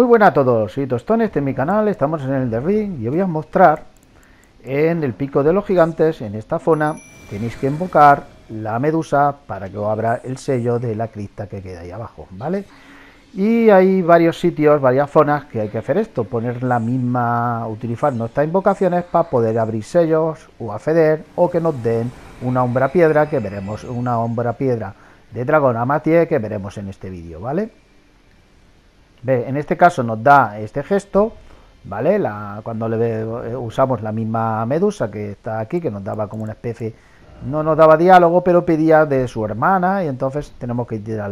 buenas a todos, soy Tostón, este es mi canal, estamos en el de Ring y os voy a mostrar en el pico de los gigantes, en esta zona, tenéis que invocar la medusa para que os abra el sello de la cripta que queda ahí abajo, ¿vale? Y hay varios sitios, varias zonas que hay que hacer esto, poner la misma, utilizar nuestras invocaciones para poder abrir sellos o acceder o que nos den una umbra piedra que veremos, una umbra piedra de dragón Amatie que veremos en este vídeo, ¿vale? En este caso nos da este gesto, ¿vale? Cuando usamos la misma medusa que está aquí, que nos daba como una especie, no nos daba diálogo, pero pedía de su hermana, y entonces tenemos que tirar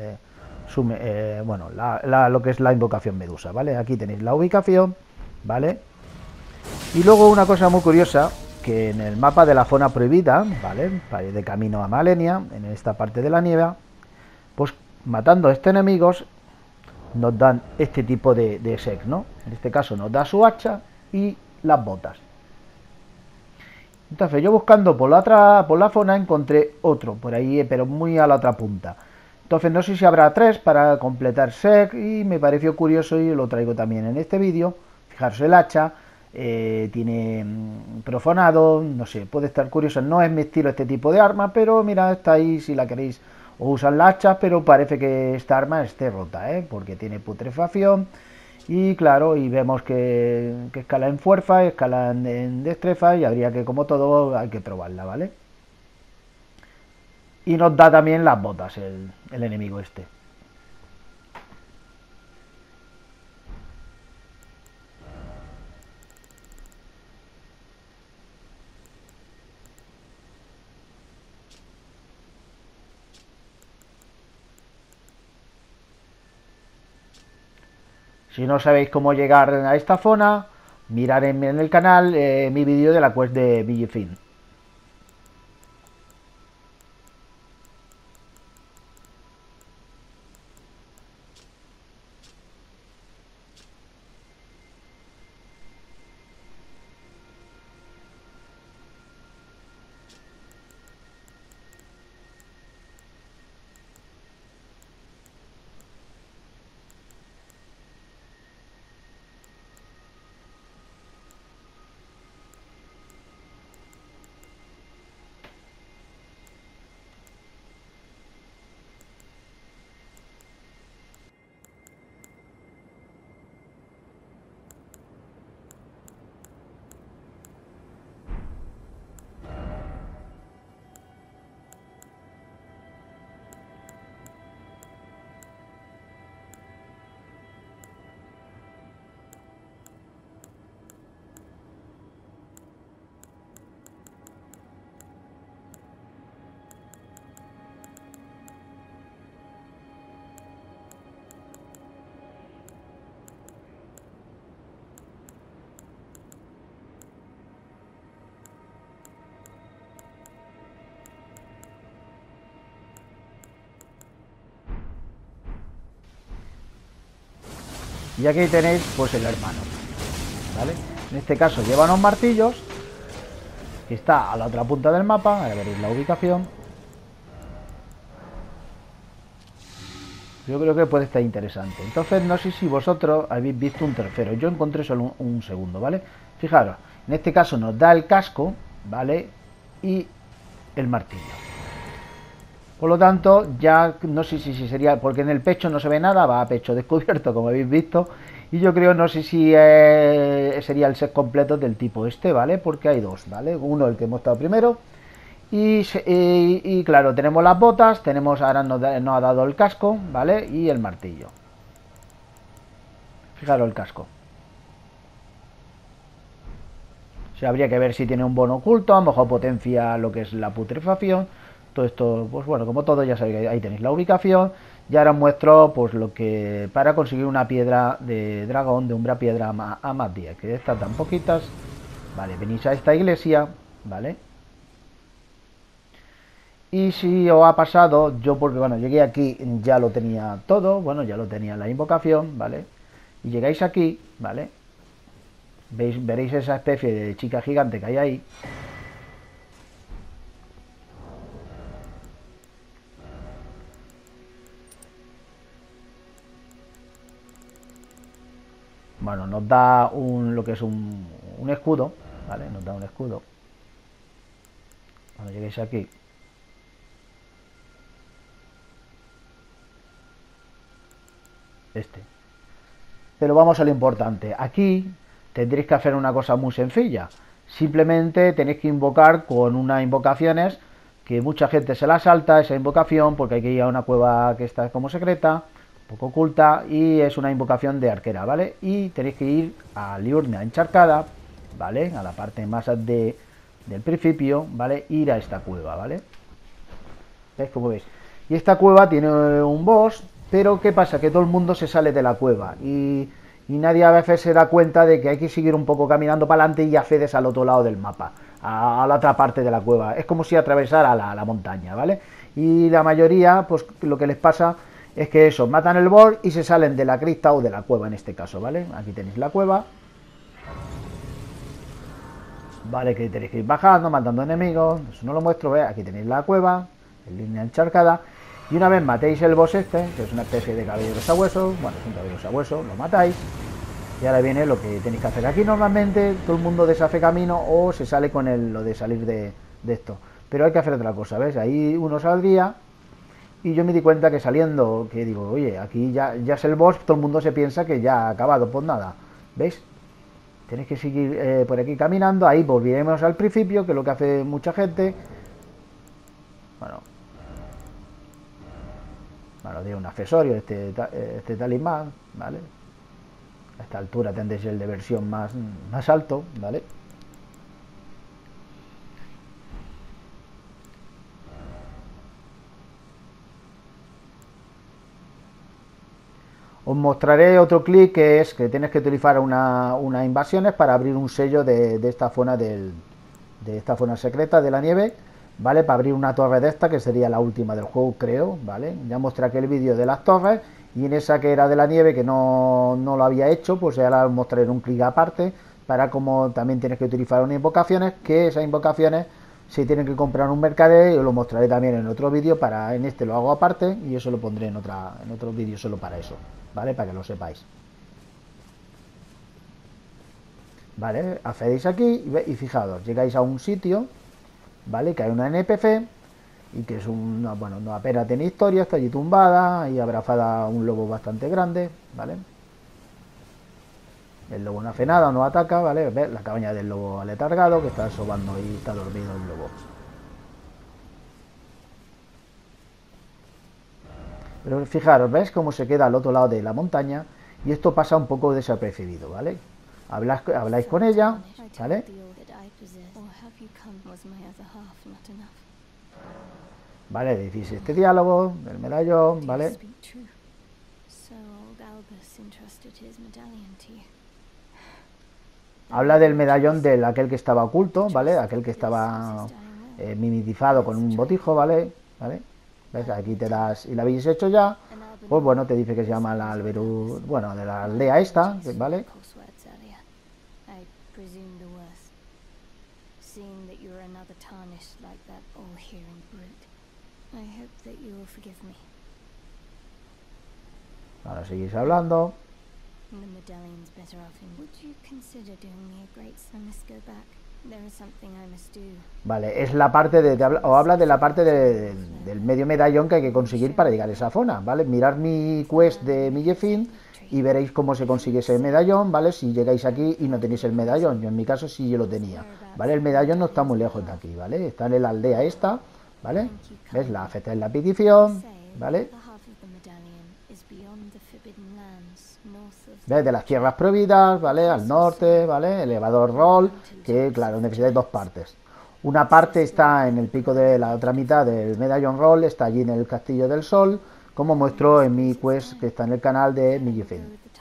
lo que es la invocación medusa, ¿vale? Aquí tenéis la ubicación, ¿vale? Y luego una cosa muy curiosa, que en el mapa de la zona prohibida, ¿vale? De camino a Malenia, en esta parte de la nieve, pues matando a estos enemigos nos dan este tipo de sec, ¿no? En este caso nos da su hacha y las botas. Entonces yo buscando por la zona encontré otro, por ahí, pero muy a la otra punta. Entonces no sé si habrá tres para completar sec y me pareció curioso y lo traigo también en este vídeo. Fijaros el hacha, tiene profanado, no sé, puede estar curioso. No es mi estilo este tipo de arma, pero mira, está ahí si la queréis o usar la hacha, pero parece que esta arma esté rota, porque tiene putrefacción. Y claro, y vemos que escala en fuerza, escala en destreza y habría que, como todo, hay que probarla, ¿vale? Y nos da también las botas el enemigo este. Si no sabéis cómo llegar a esta zona, mirar en el canal mi vídeo de la quest de Villefin. Y aquí tenéis pues el hermano, ¿vale? En este caso lleva unos martillos, que está a la otra punta del mapa, ahora veréis la ubicación. Yo creo que puede estar interesante. Entonces no sé si vosotros habéis visto un tercero, yo encontré solo un segundo, ¿vale? Fijaros, en este caso nos da el casco, ¿vale? Y el martillo. Por lo tanto, ya no sé si sería, porque en el pecho no se ve nada, va a pecho descubierto, como habéis visto, y yo creo, no sé si sería el set completo del tipo este, ¿vale? Porque hay dos, ¿vale? Uno, el que hemos estado primero, y claro, tenemos las botas, ahora nos ha dado el casco, ¿vale? Y el martillo. Fijaros el casco. O sea, habría que ver si tiene un bono oculto, a lo mejor potencia lo que es la putrefacción. Todo esto, pues bueno, como todo, ya sabéis, ahí tenéis la ubicación. Y ahora os muestro pues lo que para conseguir una piedra de dragón de umbra piedra a más 10, que estas tan poquitas. Vale, venís a esta iglesia, ¿vale? Y si os ha pasado, yo porque bueno, llegué aquí, ya lo tenía todo, bueno, ya lo tenía la invocación, ¿vale? Y llegáis aquí, ¿vale? Veréis esa especie de chica gigante que hay ahí. Bueno, nos da lo que es un escudo, ¿vale? Nos da un escudo. Cuando lleguéis aquí, este. Pero vamos a lo importante. Aquí tendréis que hacer una cosa muy sencilla. Simplemente tenéis que invocar con unas invocaciones que mucha gente se la salta, esa invocación, porque hay que ir a una cueva que está como secreta, un poco oculta, y es una invocación de arquera, ¿vale? Y tenéis que ir a Liurnia encharcada, ¿vale? A la parte más del principio, ¿vale? Ir a esta cueva, ¿vale? ¿Veis cómo veis? Y esta cueva tiene un boss, pero ¿qué pasa? Que todo el mundo se sale de la cueva y nadie a veces se da cuenta de que hay que seguir un poco caminando para adelante y accedes al otro lado del mapa, a la otra parte de la cueva. Es como si atravesara la montaña, ¿vale? Y la mayoría, pues lo que les pasa es que eso, matan el boss y se salen de la cripta o de la cueva en este caso, ¿vale? Aquí tenéis la cueva. Vale, que tenéis que ir bajando, matando enemigos. Eso no lo muestro, ¿ves? Aquí tenéis la cueva, en línea encharcada. Y una vez matéis el boss este, que es una especie de caballero sabueso, bueno, es un caballero sabueso, lo matáis. Y ahora viene lo que tenéis que hacer. Aquí normalmente todo el mundo deshace camino o se sale con lo de salir de esto. Pero hay que hacer otra cosa, ¿ves? Ahí uno saldría y yo me di cuenta que saliendo, que digo, oye, aquí ya es el boss, todo el mundo se piensa que ya ha acabado. Pues nada, ¿veis? Tenéis que seguir por aquí caminando. Ahí volveremos al principio, que es lo que hace mucha gente. Bueno, de un accesorio, este talismán, ¿vale? A esta altura tendréis el de versión más alto, ¿vale? Os mostraré otro clic que es que tienes que utilizar unas invasiones para abrir un sello de esta zona de esta zona secreta de la nieve, ¿vale? Para abrir una torre de esta que sería la última del juego, creo, ¿vale? Ya mostré aquel vídeo de las torres y en esa que era de la nieve que no lo había hecho, pues ahora os mostraré un clic aparte para como también tienes que utilizar unas invocaciones, que esas invocaciones se tienen que comprar en un mercader y os lo mostraré también en otro vídeo, en este lo hago aparte y eso lo pondré en otro vídeo solo para eso, ¿vale? Para que lo sepáis. ¿Vale? Accedéis aquí y fijaos, llegáis a un sitio, ¿vale? Que hay una NPC y que es bueno, no apenas tiene historia, está allí tumbada y abrazada a un lobo bastante grande, ¿vale? El lobo no hace nada, no ataca, ¿vale? ¿Ves? La cabaña del lobo aletargado que está sobando y está dormido el lobo. Pero fijaros, ¿ves cómo se queda al otro lado de la montaña? Y esto pasa un poco desapercibido, ¿vale? Habláis con ella, ¿vale? Vale, decís este diálogo del medallón, ¿vale? Habla del medallón de aquel que estaba oculto, ¿vale? Aquel que estaba mimetizado con un botijo, ¿vale? ¿Vale? ¿Ves? Aquí te das, y lo habéis hecho ya, pues bueno, te dice que se llama la Alberu, bueno, de la aldea esta, ¿vale? Ahora seguís hablando. Vale, es la parte o habla de la parte del medio medallón que hay que conseguir para llegar a esa zona, ¿vale? Mirad mi quest de Millefin y veréis cómo se consigue ese medallón, ¿vale? Si llegáis aquí y no tenéis el medallón, yo en mi caso sí yo lo tenía, ¿vale? El medallón no está muy lejos de aquí, ¿vale? Está en la aldea esta, ¿vale? ¿Ves? Aceptáis la petición, ¿vale? ¿Ves? De las tierras prohibidas, ¿vale? Al norte, ¿vale? Elevador Roll, que claro, necesitáis dos partes. Una parte está en el pico de la otra mitad del Medallón Roll, está allí en el Castillo del Sol, como muestro en mi quest que está en el canal de Millefin.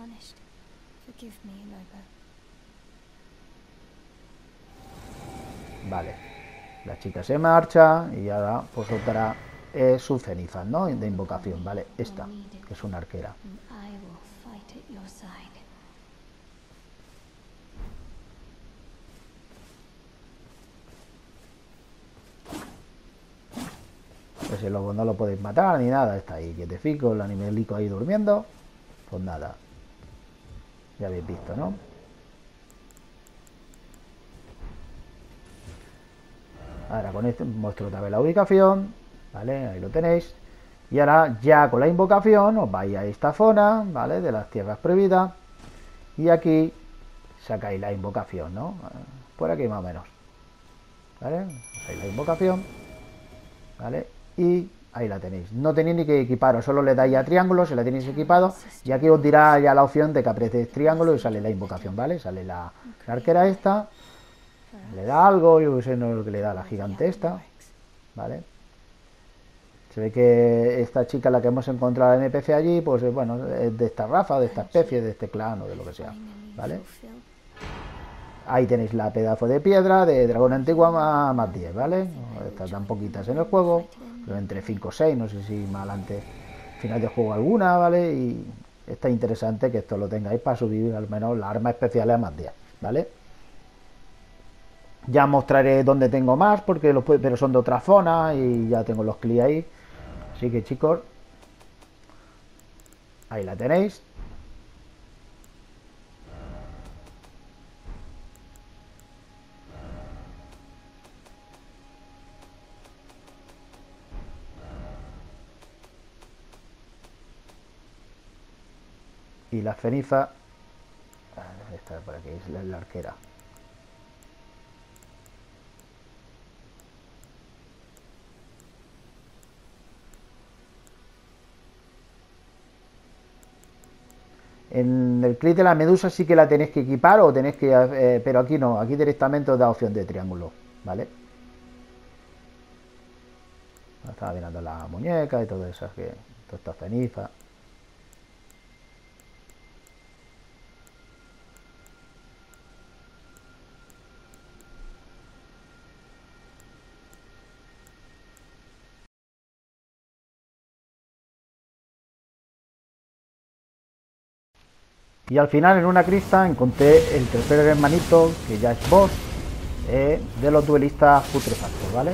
Vale, la chica se marcha y ahora pues soltará sus cenizas, ¿no? De invocación, ¿vale? Esta, que es una arquera. Ese lobo no lo podéis matar ni nada, está ahí quietecico, el animalico ahí durmiendo, pues nada. Ya habéis visto, ¿no? Ahora con esto muestro otra vez la ubicación, ¿vale? Ahí lo tenéis. Y ahora ya con la invocación os vais a esta zona, ¿vale? De las tierras prohibidas. Y aquí sacáis la invocación, ¿no? Por aquí más o menos. ¿Vale? Sacáis la invocación, ¿vale? Y ahí la tenéis. No tenéis ni que equiparos, solo le dais a triángulo, si la tenéis equipado. Y aquí os dirá ya la opción de que apretéis triángulo y sale la invocación, ¿vale? Sale la arquera esta. Le da algo, yo sé no lo que le da a la gigante esta, ¿vale? Se ve que esta chica, la que hemos encontrado en NPC allí, pues bueno, es de esta raza, de esta especie, de este clan o de lo que sea, ¿vale? Ahí tenéis la pedazo de piedra de dragón antigua más 10, ¿vale? Estas dan poquitas en el juego, pero entre 5 o 6, no sé si más adelante, final de juego alguna, ¿vale? Y está interesante que esto lo tengáis para subir al menos las armas especiales a más 10, ¿vale? Ya mostraré dónde tengo más, porque pero son de otra zona y ya tengo los clics ahí. Así que chicos, ahí la tenéis. Y la ceniza, esta por aquí es la arquera. En el clic de la medusa sí que la tenéis que equipar o tenéis que, pero aquí no, aquí directamente os da opción de triángulo, ¿vale? Estaba mirando la muñeca y todo eso, que toda esta ceniza. Y al final en una crista encontré el tercer hermanito, que ya es boss, de los duelistas putrefactos, ¿vale?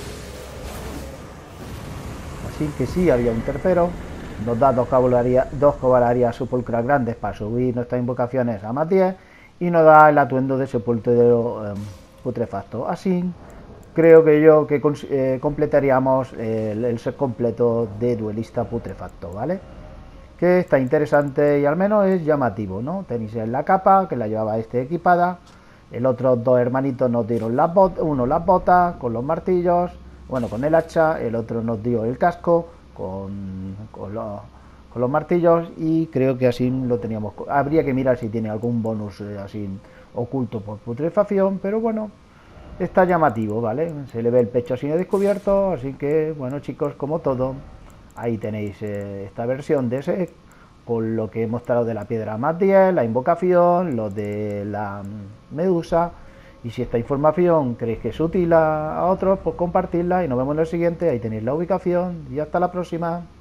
Así que sí, había un tercero. Nos da dos caballerías sepulcras grandes para subir nuestras invocaciones a más 10 y nos da el atuendo de sepulturero putrefacto. Así creo que yo que completaríamos el set completo de duelista putrefacto, ¿vale? Que está interesante y al menos es llamativo, ¿no? Tenéis en la capa, que la llevaba equipada, el otro dos hermanitos nos dieron uno las botas con los martillos, bueno, con el hacha, el otro nos dio el casco con los martillos y creo que así lo teníamos. Habría que mirar si tiene algún bonus así oculto por putrefacción, pero bueno, está llamativo, ¿vale? Se le ve el pecho así descubierto, así que, bueno chicos, como todo, ahí tenéis esta versión de ese, con lo que he mostrado de la piedra más 10, la invocación, lo de la medusa, y si esta información creéis que es útil a otros, pues compartirla y nos vemos en el siguiente, ahí tenéis la ubicación y hasta la próxima.